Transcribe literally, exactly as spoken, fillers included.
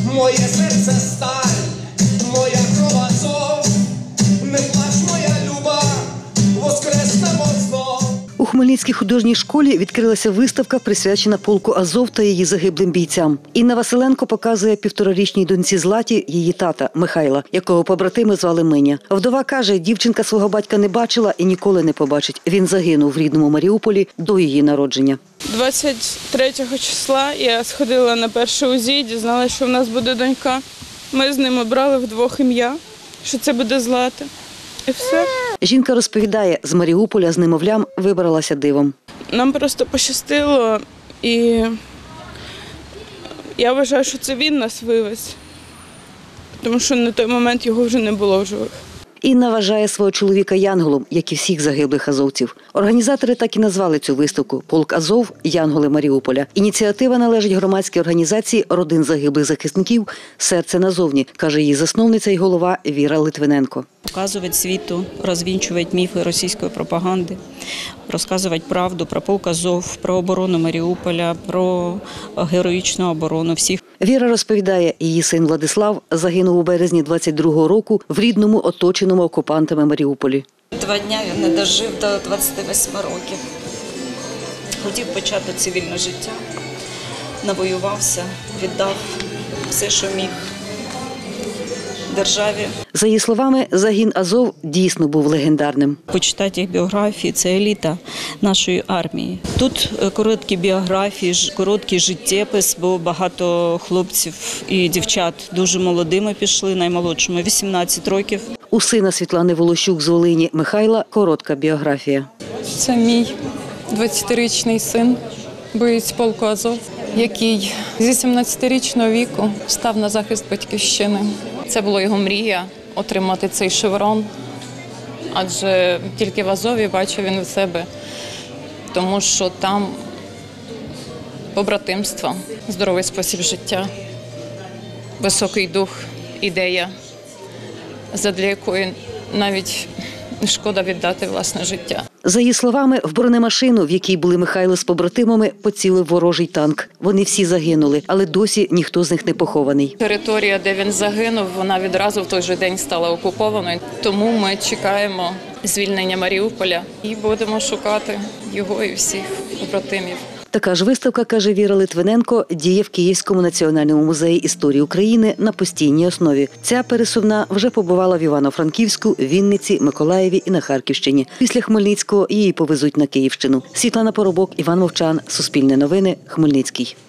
Моє серце сталь, моя кров Азов, не плач, моя люба, воскреснемо знов. У Хмельницькій художній школі відкрилася виставка, присвячена полку «Азов» та її загиблим бійцям. Інна Василенко показує півторарічній доньці Златі її тата Михайла, якого побратими звали Миня. Вдова каже, дівчинка свого батька не бачила і ніколи не побачить. Він загинув в рідному Маріуполі до її народження. двадцять третього числа я сходила на перше УЗІ, дізналася, що в нас буде донька. Ми з ним обрали вдвох ім'я, що це буде Злата. І все. Жінка розповідає, з Маріуполя з немовлям вибралася дивом. Нам просто пощастило, і я вважаю, що це він нас вивез, тому що на той момент його вже не було в живих. Інна вважає свого чоловіка янголом, як і всіх загиблих азовців. Організатори так і назвали цю виставку «Полк Азов. Янголи Маріуполя». Ініціатива належить громадській організації родин загиблих захисників «Серце назовні», каже її засновниця і голова Віра Литвиненко. Показувати світу, розвінчувати міфи російської пропаганди, розказувати правду про полк Азов, про оборону Маріуполя, про героїчну оборону всіх. Віра розповідає, її син Владислав загинув у березні двадцять другого року в рідному, оточеному окупантами Маріуполі. Два дні він не дожив до двадцяти восьми років. Хотів почати цивільне життя, навоювався, віддав все, що міг державі. За її словами, загін Азов дійсно був легендарним. Почитати їх біографії – це еліта нашої армії. Тут короткі біографії, короткий життєпис, бо багато хлопців і дівчат дуже молодими пішли, наймолодшому – вісімнадцять років. У сина Світлани Волощук з Волині Михайла коротка біографія. Це мій двадцятирічний син, боєць полку Азов, який зі сімнадцятирічного віку став на захист батьківщини. Це була його мрія – отримати цей шеврон, адже тільки в Азові бачив він у себе, тому що там побратимство, здоровий спосіб життя, високий дух, ідея, задля якої навіть шкода віддати власне життя. За її словами, в бронемашину, в якій були Михайло з побратимами, поцілив ворожий танк. Вони всі загинули, але досі ніхто з них не похований. Територія, де він загинув, вона відразу в той же день стала окупованою. Тому ми чекаємо звільнення Маріуполя і будемо шукати його і всіх побратимів. Така ж виставка, каже Віра Литвиненко, діє в Київському національному музеї історії України на постійній основі. Ця пересувна вже побувала в Івано-Франківську, Вінниці, Миколаєві і на Харківщині. Після Хмельницького її повезуть на Київщину. Світлана Поробок, Іван Мовчан, Суспільне новини, Хмельницький.